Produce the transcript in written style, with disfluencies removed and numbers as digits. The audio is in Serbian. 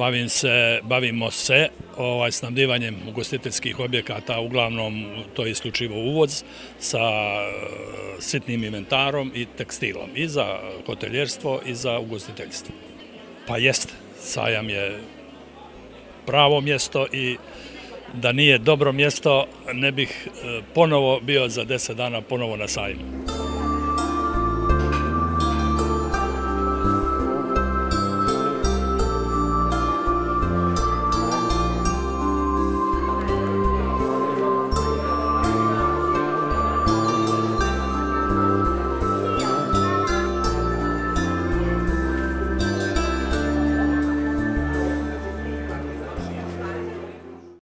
Bavimo se snabdivanjem ugostiteljskih objekata, uglavnom to je isključivo uvoz sa sitnim inventarom i tekstilom i za hoteljerstvo i za ugostiteljstvo. Pa jeste, sajam je pravo mjesto i da nije dobro mjesto ne bih ponovo bio za 10 dana ponovo na sajmu.